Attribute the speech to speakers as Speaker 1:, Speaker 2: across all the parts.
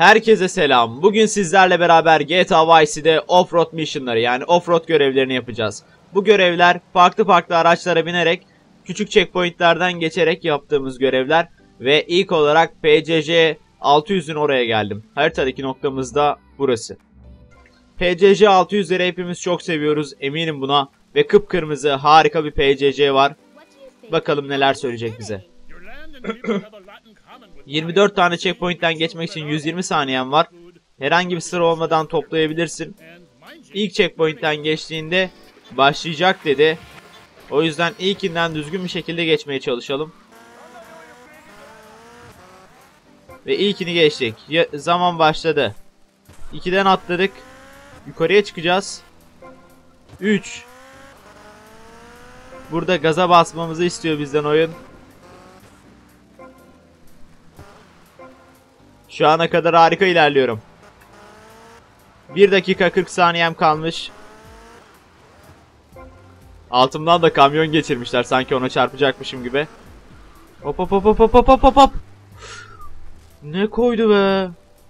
Speaker 1: Herkese selam. Bugün sizlerle beraber GTA Vice City'de Offroad Mission'ları yani Offroad görevlerini yapacağız. Bu görevler farklı araçlara binerek küçük checkpointlerden geçerek yaptığımız görevler ve ilk olarak PCC 600'ün oraya geldim. Haritadaki noktamız da burası. PCC 600'leri hepimiz çok seviyoruz, eminim buna, ve kıpkırmızı harika bir PCC var. Bakalım neler söyleyecek bize. 24 tane checkpoint'ten geçmek için 120 saniyen var. Herhangi bir sıra olmadan toplayabilirsin. İlk checkpoint'ten geçtiğinde başlayacak dedi. O yüzden ilkinden düzgün bir şekilde geçmeye çalışalım. Ve ilkini geçtik. Zaman başladı. 2'den atladık. Yukarıya çıkacağız. 3. Burada gaza basmamızı istiyor bizden oyun. Şu ana kadar harika ilerliyorum. 1 dakika 40 saniyem kalmış. Altımdan da kamyon geçirmişler, sanki ona çarpacakmışım gibi. Hop hop hop hop hop hop hop hop. Ne koydu be.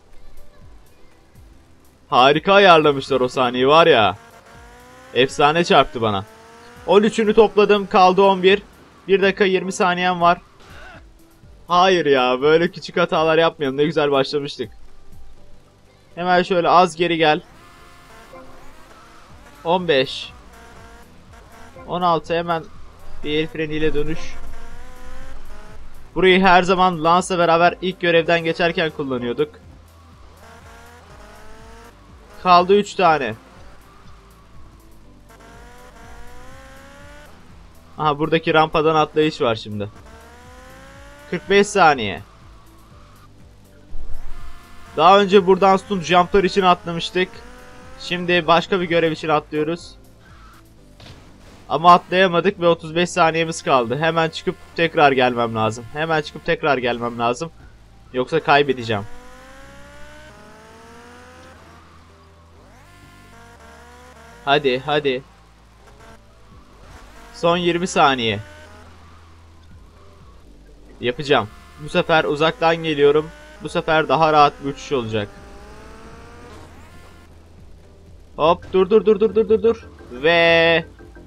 Speaker 1: Harika ayarlamışlar o saniyeyi var ya. Efsane çarptı bana. 13'ünü topladım, kaldı 11. 1 dakika 20 saniyem var. Hayır ya, böyle küçük hatalar yapmayalım, ne güzel başlamıştık. Hemen şöyle az geri gel. 15 16, hemen bir el freniyle dönüş. Burayı her zaman Lance'la beraber ilk görevden geçerken kullanıyorduk. Kaldı 3 tane. Aha, buradaki rampadan atlayış var şimdi. 45 saniye. Daha önce buradan stunt jumplar için atlamıştık. Şimdi başka bir görev için atlıyoruz. Ama atlayamadık ve 35 saniyemiz kaldı. Hemen çıkıp tekrar gelmem lazım. Hemen çıkıp tekrar gelmem lazım. Yoksa kaybedeceğim. Hadi hadi. Son 20 saniye. Yapacağım. Bu sefer uzaktan geliyorum. Bu sefer daha rahat bir uçuş olacak. Hop, dur. Ve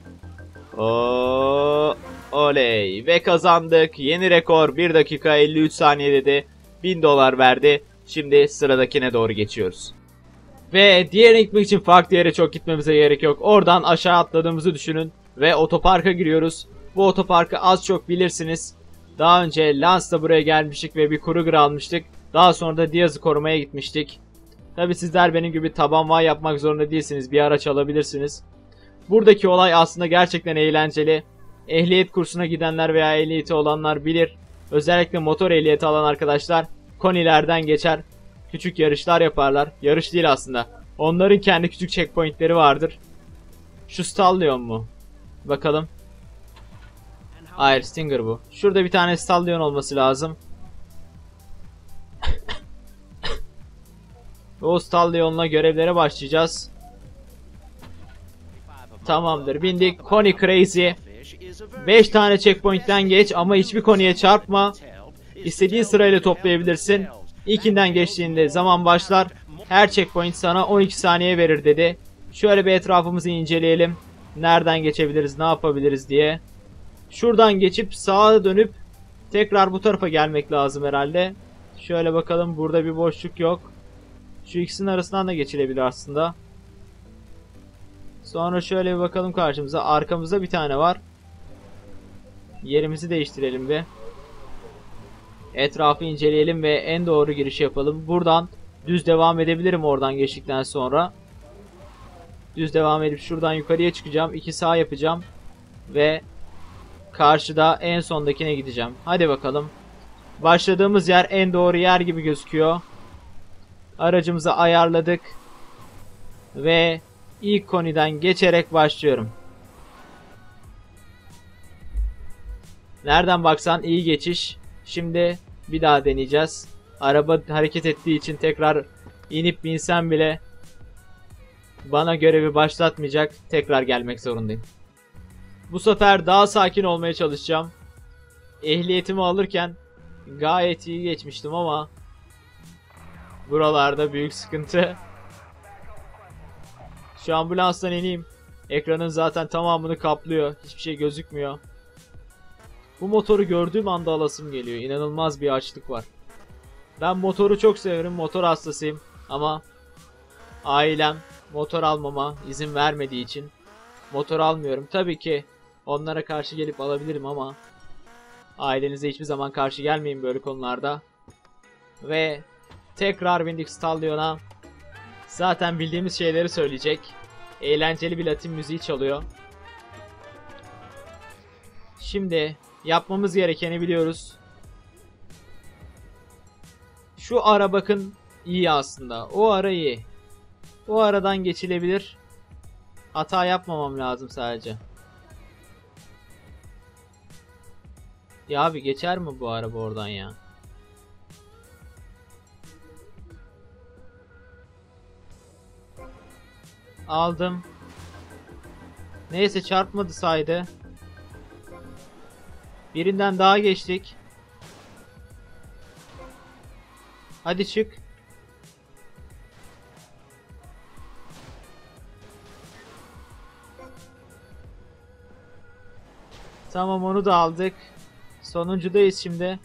Speaker 1: oley, ve kazandık. Yeni rekor 1 dakika 53 saniye dedi. $1000 verdi. Şimdi sıradakine doğru geçiyoruz. Ve diğerine gitmek için farklı yere çok gitmemize gerek yok. Oradan aşağı atladığımızı düşünün ve otoparka giriyoruz. Bu otoparkı az çok bilirsiniz. Daha önce Lance'la buraya gelmiştik ve bir Kruger almıştık. Daha sonra da Diaz'ı korumaya gitmiştik. Tabi sizler benim gibi taban vay yapmak zorunda değilsiniz. Bir araç alabilirsiniz. Buradaki olay aslında gerçekten eğlenceli. Ehliyet kursuna gidenler veya ehliyeti olanlar bilir. Özellikle motor ehliyeti alan arkadaşlar konilerden geçer. Küçük yarışlar yaparlar. Yarış değil aslında. Onların kendi küçük checkpointleri vardır. Şu Stallion mu? Bakalım. Hayır, Stinger bu. Şurada bir tane Stallion olması lazım. O Stallion'la görevlere başlayacağız. Tamamdır, bindik. Coney Crazy. 5 tane checkpoint'ten geç ama hiçbir Coney'e çarpma. İstediğin sırayla toplayabilirsin. İlkinden geçtiğinde zaman başlar. Her checkpoint sana 12 saniye verir dedi. Şöyle bir etrafımızı inceleyelim. Nereden geçebiliriz, ne yapabiliriz diye. Şuradan geçip sağa dönüp tekrar bu tarafa gelmek lazım herhalde. Şöyle bakalım, burada bir boşluk yok. Şu ikisinin arasından da geçilebilir aslında. Sonra şöyle bir bakalım karşımıza. Arkamızda bir tane var. Yerimizi değiştirelim bir. Etrafı inceleyelim ve en doğru giriş yapalım. Buradan düz devam edebilirim oradan geçtikten sonra. Düz devam edip şuradan yukarıya çıkacağım. 2 sağ yapacağım. Ve karşıda en sondakine gideceğim. Hadi bakalım. Başladığımız yer en doğru yer gibi gözüküyor. Aracımızı ayarladık. Ve ilk koniden geçerek başlıyorum. Nereden baksan iyi geçiş. Şimdi bir daha deneyeceğiz. Araba hareket ettiği için tekrar inip binsem bile bana görevi başlatmayacak. Tekrar gelmek zorundayım. Bu sefer daha sakin olmaya çalışacağım. Ehliyetimi alırken gayet iyi geçmiştim ama Buralarda büyük sıkıntı. Şu ambulanstan ineyim. Ekranın zaten tamamını kaplıyor. Hiçbir şey gözükmüyor. Bu motoru gördüğüm anda alasım geliyor. İnanılmaz bir açlık var. Ben motoru çok severim. Motor hastasıyım. Ama ailem motor almama izin vermediği için motor almıyorum. Tabii ki onlara karşı gelip alabilirim ama ailenize hiçbir zaman karşı gelmeyin böyle konularda. Ve tekrar bindik Stallion'a. Zaten bildiğimiz şeyleri söyleyecek. Eğlenceli bir Latin müziği çalıyor. Şimdi yapmamız gerekeni biliyoruz. Şu ara bakın iyi aslında. O ara iyi. O aradan geçilebilir. Hata yapmamam lazım sadece. Ya abi geçer mi bu araba oradan ya? Aldım. Neyse çarpmadı saydı. Birinden daha geçtik. Hadi çık. Tamam onu da aldık. Sonuncudayız şimdi.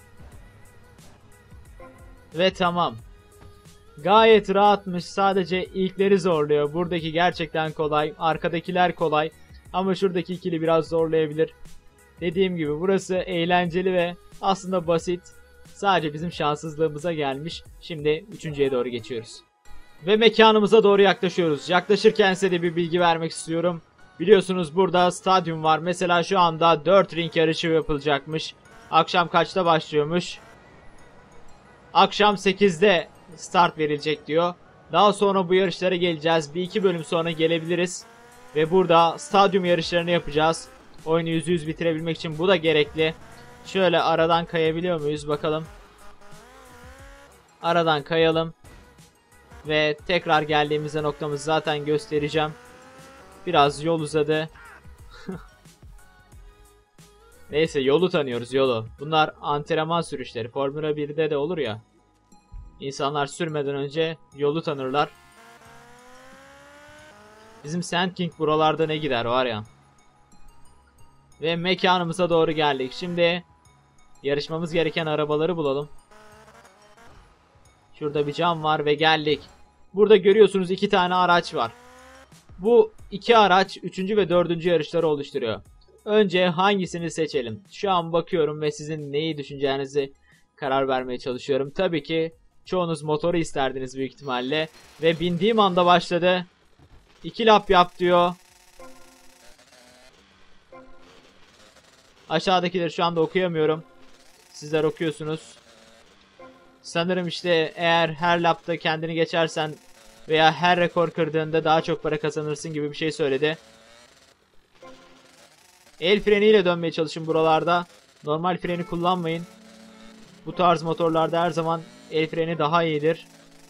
Speaker 1: Ve tamam. Gayet rahatmış. Sadece ilkleri zorluyor. Buradaki gerçekten kolay. Arkadakiler kolay. Ama şuradaki ikili biraz zorlayabilir. Dediğim gibi burası eğlenceli ve aslında basit. Sadece bizim şanssızlığımıza gelmiş. Şimdi üçüncüye doğru geçiyoruz. Ve mekanımıza doğru yaklaşıyoruz. Yaklaşırken size de bir bilgi vermek istiyorum. Biliyorsunuz burada stadyum var. Mesela şu anda 4 ring yarışı yapılacakmış. Akşam kaçta başlıyormuş? Akşam 8'de start verilecek diyor. Daha sonra bu yarışlara geleceğiz. Bir iki bölüm sonra gelebiliriz. Ve burada stadyum yarışlarını yapacağız. Oyunu %100 bitirebilmek için bu da gerekli. Şöyle aradan kayabiliyor muyuz bakalım. Aradan kayalım. Ve tekrar geldiğimizde noktamızı zaten göstereceğim. Biraz yol uzadı. Neyse yolu tanıyoruz yolu. Bunlar antrenman sürüşleri. Formula 1'de de olur ya. İnsanlar sürmeden önce yolu tanırlar. Bizim Sand King buralarda ne gider var ya. Ve mekanımıza doğru geldik. Şimdi yarışmamız gereken arabaları bulalım. Şurada bir cam var ve geldik. Burada görüyorsunuz 2 tane araç var. Bu iki araç 3. ve 4. yarışları oluşturuyor. Önce hangisini seçelim? Şu an bakıyorum ve sizin neyi düşüneceğinizi karar vermeye çalışıyorum. Tabii ki çoğunuz motoru isterdiniz büyük ihtimalle. Ve bindiğim anda başladı. 2 lap yap diyor. Aşağıdakileri şu anda okuyamıyorum. Sizler okuyorsunuz. Sanırım işte eğer her lapta kendini geçersen veya her rekor kırdığında daha çok para kazanırsın gibi bir şey söyledi. El freniyle dönmeye çalışın buralarda. Normal freni kullanmayın. Bu tarz motorlarda her zaman el freni daha iyidir.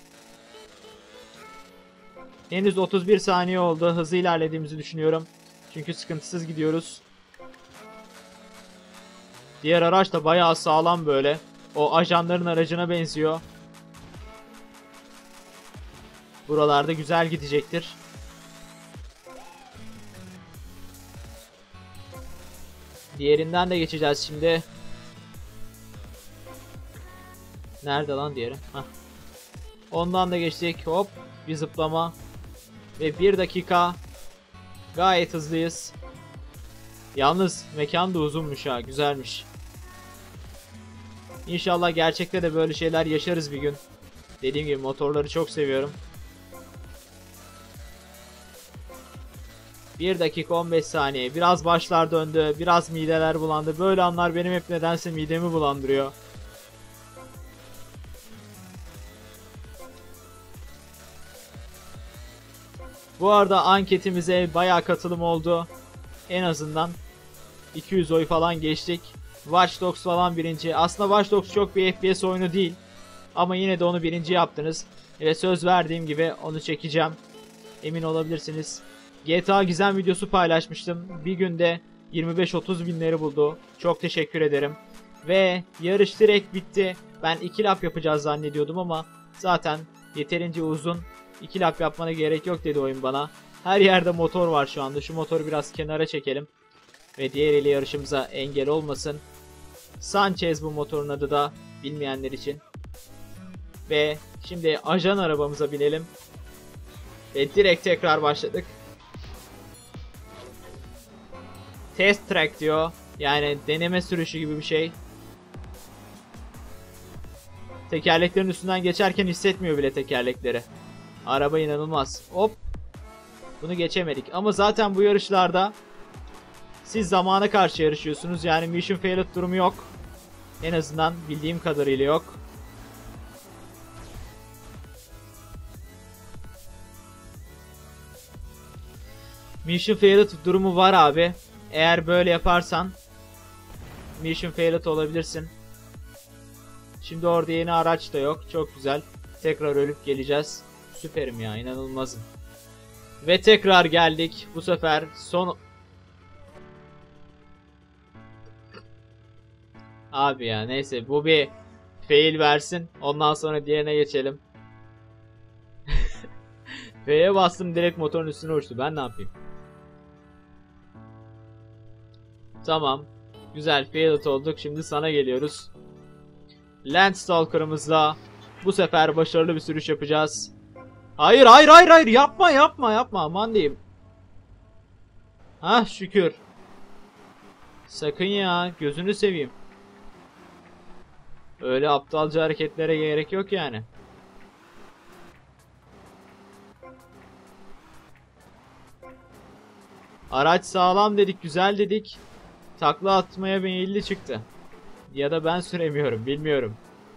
Speaker 1: Henüz 31 saniye oldu. Hızlı ilerlediğimizi düşünüyorum. Çünkü sıkıntısız gidiyoruz. Diğer araç da bayağı sağlam böyle. O ajanların aracına benziyor. Buralarda güzel gidecektir. Diğerinden de geçeceğiz şimdi. Nerede lan diğeri? Heh. Ondan da geçtik. Hop. Bir zıplama. Ve 1 dakika. Gayet hızlıyız. Yalnız mekan da uzunmuş ha. Güzelmiş. İnşallah gerçekte de böyle şeyler yaşarız bir gün. Dediğim gibi motorları çok seviyorum. 1 dakika 15 saniye. Biraz başlar döndü. Biraz mideler bulandı. Böyle anlar benim hep nedense midemi bulandırıyor. Bu arada anketimize bayağı katılım oldu. En azından 200 oy falan geçtik. Watch Dogs falan birinci. Aslında Watch Dogs çok bir FPS oyunu değil. Ama yine de onu birinci yaptınız. Ve söz verdiğim gibi onu çekeceğim. Emin olabilirsiniz. GTA Gizem videosu paylaşmıştım. Bir günde 25-30 binleri buldu. Çok teşekkür ederim. Ve yarış direkt bitti. Ben 2 lap yapacağız zannediyordum ama zaten Yeterince uzun. 2 lap yapmana gerek yok dedi oyun bana. Her yerde motor var şu anda. Şu motoru biraz kenara çekelim. Ve diğeriyle yarışımıza engel olmasın. Sanchez bu motorun adı da, bilmeyenler için. Ve şimdi ajan arabamıza binelim. Ve direkt tekrar başladık. Test track diyor. Yani deneme sürüşü gibi bir şey. Tekerleklerin üstünden geçerken hissetmiyor bile tekerlekleri. Araba inanılmaz. Hop. Bunu geçemedik. Ama zaten bu yarışlarda siz zamana karşı yarışıyorsunuz. Yani mission failed durumu yok. En azından bildiğim kadarıyla yok. Mission failed durumu var abi. Eğer böyle yaparsan mission failed olabilirsin. Şimdi orada yeni araç da yok. Çok güzel. Tekrar ölüp geleceğiz. Süperim ya, inanılmazım. Ve tekrar geldik. Bu sefer son... Abi ya neyse, bu bir fail versin. Ondan sonra diğerine geçelim. F'ye bastım, direkt motorun üstüne uçtu. Ben ne yapayım? Tamam. Güzel, failed olduk. Şimdi sana geliyoruz. Landstalker'ımızla bu sefer başarılı bir sürüş yapacağız. Hayır hayır hayır hayır, yapma yapma yapma, aman diyeyim. Hah, şükür. Sakın ya, gözünü seveyim. Öyle aptalca hareketlere gerek yok yani. Araç sağlam dedik, güzel dedik. Takla atmaya meyilli çıktı. Ya da ben süremiyorum, bilmiyorum.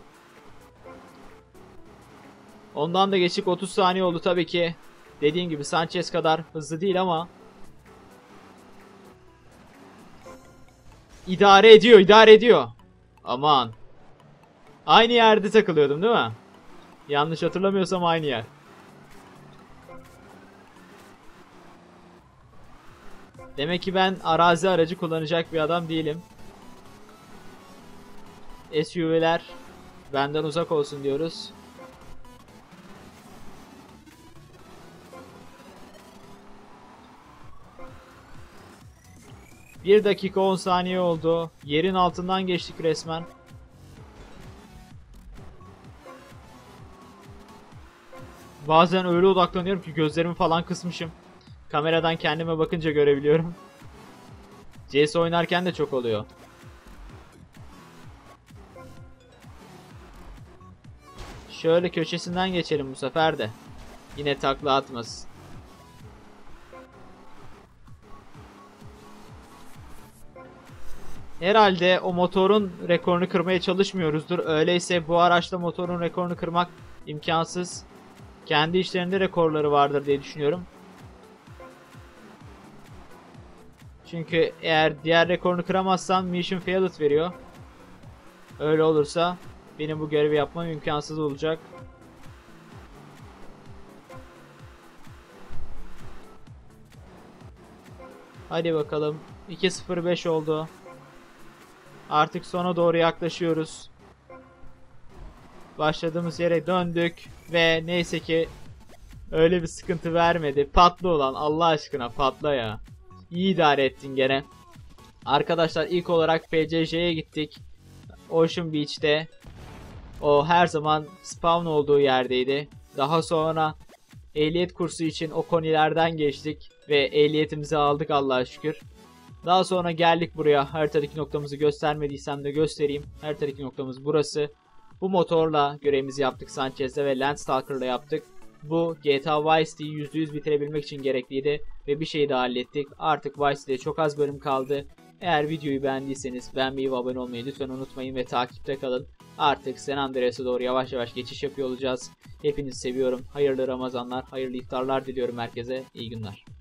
Speaker 1: Ondan da geçik 30 saniye oldu tabii ki. Dediğim gibi Sanchez kadar hızlı değil ama idare ediyor, idare ediyor. Aman. Aynı yerde takılıyordum değil mi? Yanlış hatırlamıyorsam aynı yer. Demek ki ben arazi aracı kullanacak bir adam değilim. SUV'ler benden uzak olsun diyoruz. Bir dakika 10 saniye oldu. Yerin altından geçtik resmen. Bazen öyle odaklanıyorum ki gözlerimi falan kısmışım. Kameradan kendime bakınca görebiliyorum. CS oynarken de çok oluyor. Şöyle köşesinden geçelim bu sefer de. Yine takla atmasın. Herhalde o motorun rekorunu kırmaya çalışmıyoruzdur. Öyleyse bu araçla motorun rekorunu kırmak imkansız. Kendi işlerinde rekorları vardır diye düşünüyorum. Çünkü eğer diğer rekorunu kıramazsan mission failed veriyor. Öyle olursa benim bu görevi yapmam imkansız olacak. Hadi bakalım. 2.05 oldu. Artık sona doğru yaklaşıyoruz. Başladığımız yere döndük ve neyse ki öyle bir sıkıntı vermedi. Patla ulan, Allah aşkına patla ya. İyi idare ettin gene. Arkadaşlar ilk olarak PCJ'ye gittik. Ocean Beach'te. O her zaman spawn olduğu yerdeydi. Daha sonra ehliyet kursu için o konilerden geçtik. Ve ehliyetimizi aldık Allah'a şükür. Daha sonra geldik buraya. Haritadaki noktamızı göstermediysem de göstereyim. Haritadaki noktamız burası. Bu motorla görevimizi yaptık Sanchez'le ve Landstalker'la yaptık. Bu GTA Vice City'yi %100 bitirebilmek için gerekliydi. Ve bir şeyi daha hallettik. Artık Vice City'de çok az bölüm kaldı. Eğer videoyu beğendiyseniz beğenmeyi ve abone olmayı lütfen unutmayın ve takipte kalın. Artık San Andreas'a doğru yavaş yavaş geçiş yapıyor olacağız. Hepinizi seviyorum. Hayırlı Ramazanlar, hayırlı iftarlar diliyorum herkese. İyi günler.